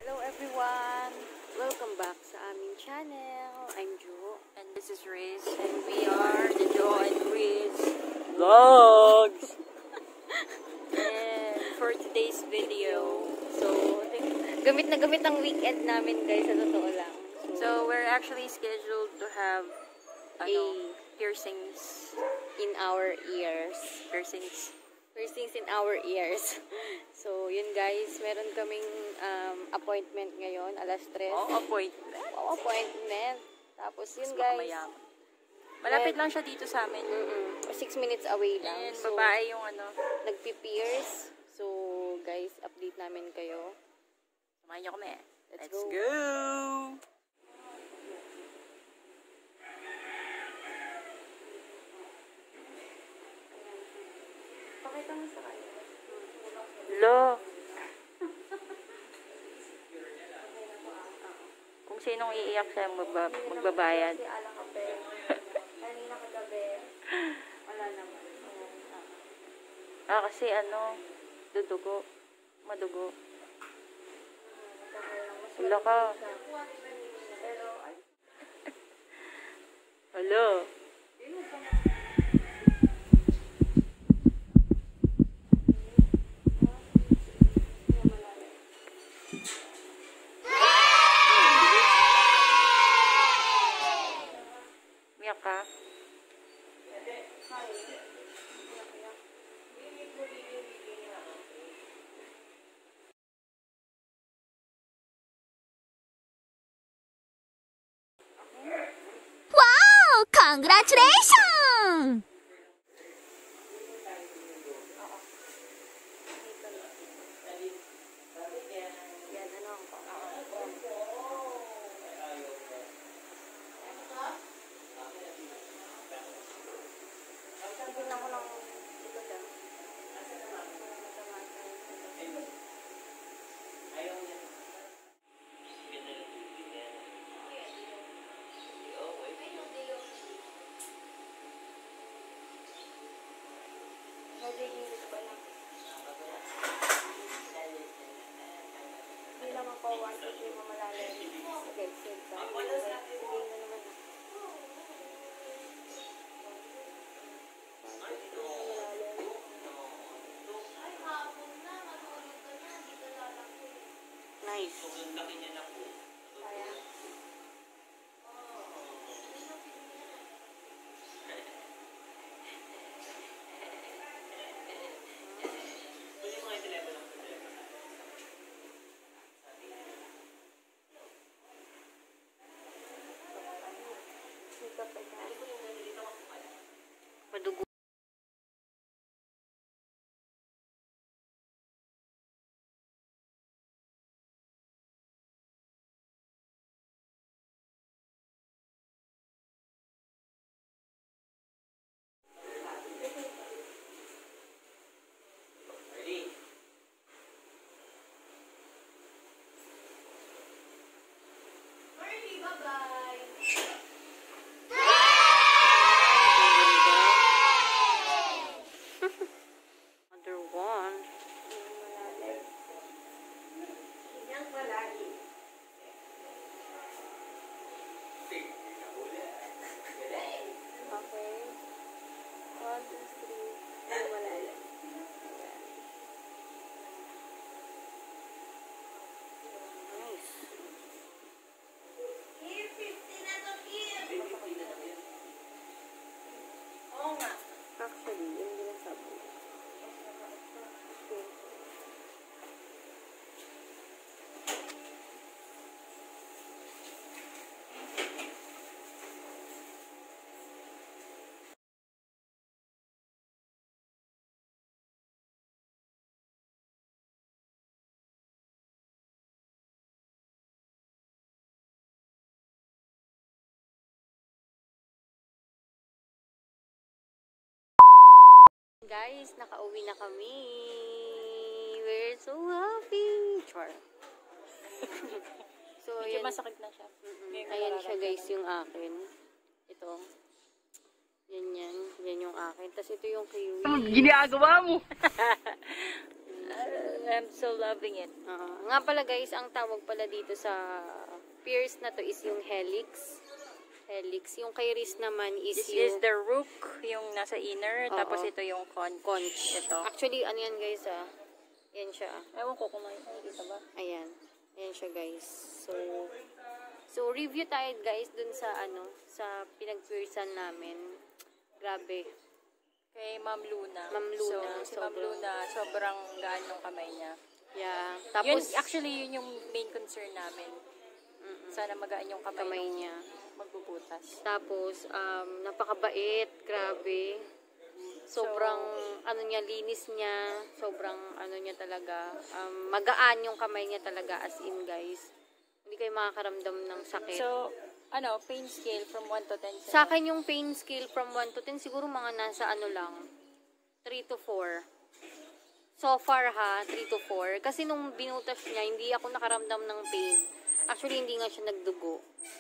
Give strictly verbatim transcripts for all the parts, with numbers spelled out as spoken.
Hello everyone! Welcome back sa aming channel. I'm Jo. And this is Risz. And we are the Jo and Risz Vlogs! And for today's video, So, gamit na gamit ang weekend namin guys, sa totoo lang. So, so we're actually scheduled to have ano, A- piercings. in our ears. Piercings. Piercings in our ears. So, yun guys, meron kaming um, appointment ngayon, alas tres. Oh, appointment. Oh, appointment. Tapos yun Mas guys. makamayama. Malapit lang siya dito sa amin. Mm-mm. Six minutes away lang. And So, babae yung ano. nagpi-pierce. So, guys, update namin kayo. Samahan niyo kami. Let's, Let's go. go! Pakita mo sa kanya. Lo! Kung sinong iiyak siya, magba magbabayad. Kasi alang kape. Kanina kagabi. Wala naman. Ah, kasi ano, dudugo. Madugo. Wala ka. Pero, ay. Hello. Miyak ka? Wow! Congratulations! Yan, ano ako. Tignan ko lang ito daw. Nagigilid ko lang. Hindi naman po one, two, three mamalalim. Okay, sige. Sige na naman. Nice. Kaya. Dito pa yan. Madugo. Another one. Okay. One, two, three. Ay, malalim. Nice. Actually, yun din ang sabi. Okay. Guys, nakauwi na kami. We're so happy. Char. So, Medyo yan. masakit na siya. Mm-mm. Ayan siya guys, yung akin. Ito. Yan yan. Yan yung akin. Tapos ito yung kiwi. Ginagawa mo! I'm so loving it. Uh, nga pala guys, ang tawag pala dito sa pierce na to is yung Helix. Helix. Yung kay Risz naman is This yung... is the rook, yung nasa inner, Oo. tapos ito yung conch. Conch. Ito. Actually, ano yan guys ah. Yan siya. Ewan ko kung makikita ba. Ayan. Ayan siya guys. So, so review tayo guys dun sa ano, sa pinag-piercean namin. Grabe. Kay Ma'am Luna. Ma'am Luna, So, si Ma'am sobrang- Luna, sobrang gaan ng kamay niya. Yeah. Yun, Tapos, actually, yun yung main concern namin. Sana magaan yung kamay, kamay nung niya. magbubutas. Tapos, um, napakabait. Grabe. Sobrang, ano niya, linis niya. Sobrang, ano niya talaga. Um, magaan yung kamay niya talaga as in, guys. Hindi kayo makakaramdam ng sakit. So, ano, pain scale from one to ten. Sa akin yung pain scale from one to ten, siguro mga nasa ano lang, three to four. So far ha, three to four. Kasi nung binutas niya, hindi ako nakaramdam ng pain. Actually, hindi nga siya nagdugo.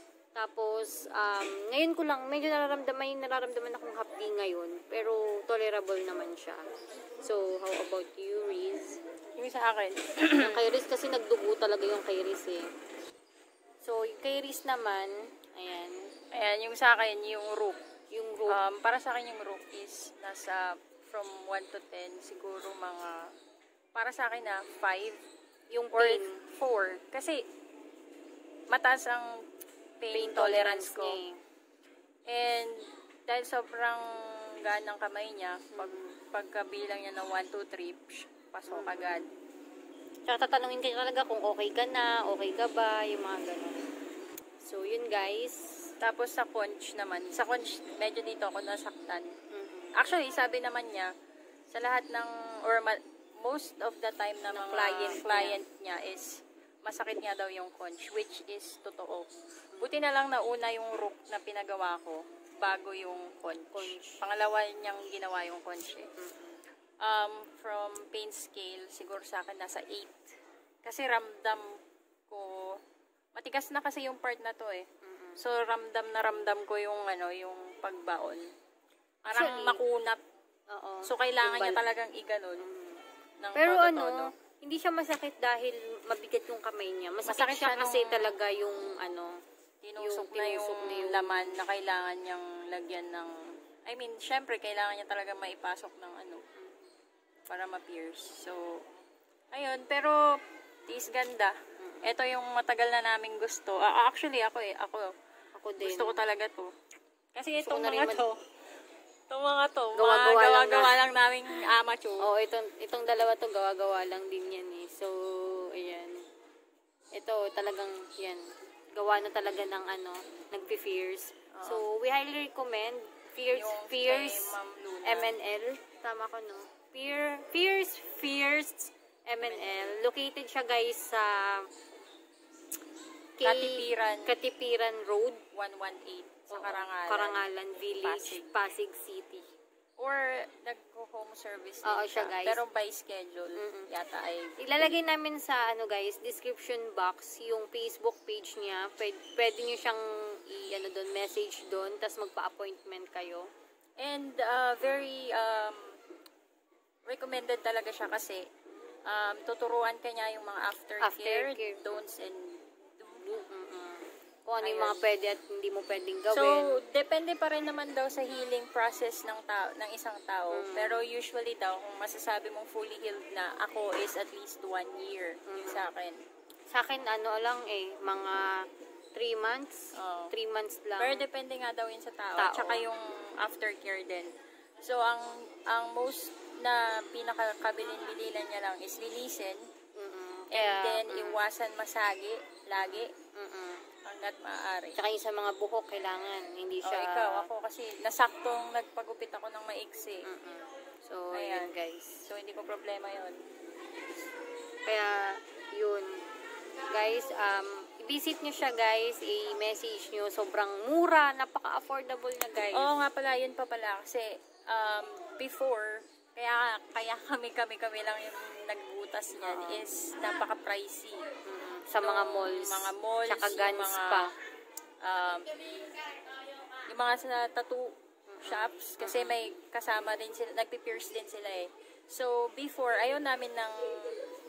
Tapos, um, ngayon ko lang, medyo nararamdaman, may nararamdaman akong hapdi ngayon. Pero, tolerable naman siya. So, how about you, Riz? Yung sa akin. Yung kay Riz kasi nagdugo talaga yung kay Riz eh. So, yung kay Riz naman, ayan, Ayan, yung sa akin, yung rook. yung rope. Um, para sa akin, yung rook is nasa from one to ten, siguro mga, para sa akin na, five yung or pain. four. Kasi, mataas ang pain, Pain tolerance tolerance ko. niya eh. And, dahil sobrang gaan ng kamay niya, pag, pagkabilang niya ng one, two, three, psh, pasok agad. Tsaka tatanungin ka talaga kung okay ka na, okay ka ba, yung mga ganun. So, yun guys. Tapos sa conch naman, sa conch, medyo dito ako nasaktan. Mm-hmm. Actually, sabi naman niya, sa lahat ng, or ma- most of the time na mga client client, niya is, masakit nga daw yung conch, which is totoo. Buti na lang nauna yung rook na pinagawa ko, bago yung conch. Conch. Pangalawa niyang ginawa yung conch eh. Mm-hmm. Um, from pain scale, siguro sa akin nasa eight. Kasi ramdam ko, matigas na kasi yung part na to eh. Mm-hmm. So, ramdam na ramdam ko yung, ano, yung pagbaon. Parang Actually, makunat. Oo. So, kailangan Yung niya bal- talagang iganon. Ng Pero todo-todo. ano, hindi siya masakit dahil mabigat yung kamay niya. Masakit, Masakit siya siya kasi nung- talaga yung ano, Tinusok yung na yung, tinusok na yung- laman na kailangan niyang lagyan ng, I mean, syempre, kailangan niya talaga maipasok ng ano, para ma-pierce. So, ayun, pero, tis ganda. Ito yung matagal na naming gusto. Ah, actually, ako eh, ako, ako din. gusto ko talaga to. Kasi Gusto ko itong na rin mga mag- to, itong mga to, Gawa-gawa mga lang gawa-gawa na. lang naming amateur. Oo, itong, itong dalawa to gawa-gawa lang din yan eh. So, ayan. Ito talagang, yan. Gawa na talaga ng ano, nagpi-fierce. So, we highly recommend Fierce, Yung Fierce kay Ma'am Luna. M N L. Tama ko, no? Fier, Fierce, Fierce M N L. Located siya, guys, sa kay- Katipiran. Katipiran Road. one one eight sa Oo, Karangalan. Karangalan Village, Pasig. Pasig City. Or nagko-home service din Oo, siya, guys. Pero by schedule, Mm-mm. yata ay... Ilalagay namin sa ano guys, description box yung Facebook page niya. Pwede, pwede niyo siyang i ano doon, message doon, tapos magpa-appointment kayo. And uh, very um, recommended talaga siya kasi um, tuturuan ka niya yung mga aftercare, Aftercare. don'ts and do. Mm-mm. Kung ano yung Ayun. mga pwede at hindi mo pwedeng gawin. So, depende pa rin naman daw sa healing process ng tao, ng isang tao. Mm. Pero usually daw, kung masasabi mong fully healed na, ako is at least one year yung Mm. sa akin. Sa akin ano lang eh, mga three months. Oo. three months lang. Pero depende nga daw yun sa tao. Tao. Tsaka yung aftercare din. So, ang ang most na pinakakabilin-bilinan niya lang is linisin. Mm-mm. And Kaya, then, mm, iwasan masagi lagi mm-mm. hanggat maaari. Tsaka yung sa mga buhok, kailangan. Hindi O, siya... ikaw, ako kasi nasaktong nagpagupit ako ng maiksi. Mm-mm. So, Ayan. yun guys. So, hindi ko problema yon. Kaya, yun. Guys, um, visit nyo siya guys, i-message nyo. Sobrang mura, napaka-affordable na guys. Oo nga pala, yun pa pala. Kasi, um, before, kaya kaya kami kami kami lang yung nagbutas niyan Oo. is napaka-pricey. Mm, sa mga Nung malls. mga malls, Tsaka yung guns mga, pa. Um, yung mga sa tattoo shops, kasi may kasama din sila, nagpi-pierce din sila eh. So, before, ayaw namin ng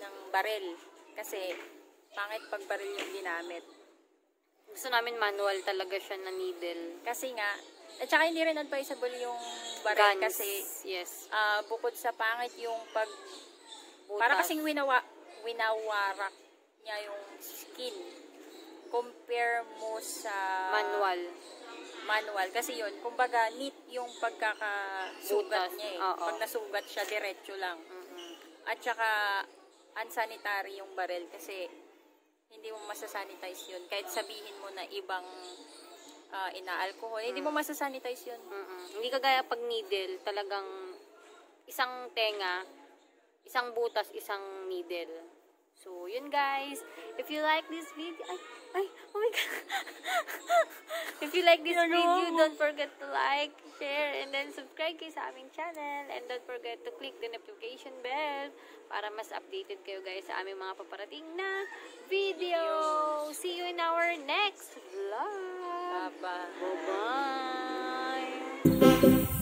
ng barel. Kasi, pangit pag barel yung ginamit. Gusto namin manual talaga siya na needle. Kasi nga, at saka hindi rin advisable yung barel Guns. kasi Yes. uh, bukod sa pangit yung pag Butas. para kasing winawa, winawarak niya yung skin compare mo sa Manual. manual kasi yun, kumbaga neat yung pagkakasugat Butas. niya eh. Oo. Pag nasugat siya, diretso lang. Mm-mm. At saka unsanitary yung barel kasi hindi mo masasanitize yun. Kahit sabihin mo na ibang uh, ina-alcohol, mm. hindi mo masasanitize yun. Mm-mm. Hindi kagaya pag needle, talagang isang tenga, isang butas, isang needle. So, yun guys. If you like this video, ay, ay, oh my God. If you like this video, don't forget to like, share, and then subscribe kayo sa aming channel. And don't forget to click the notification bell para mas updated kayo guys sa aming mga paparating na video. See you in our next vlog. Bye-bye. Bye-bye.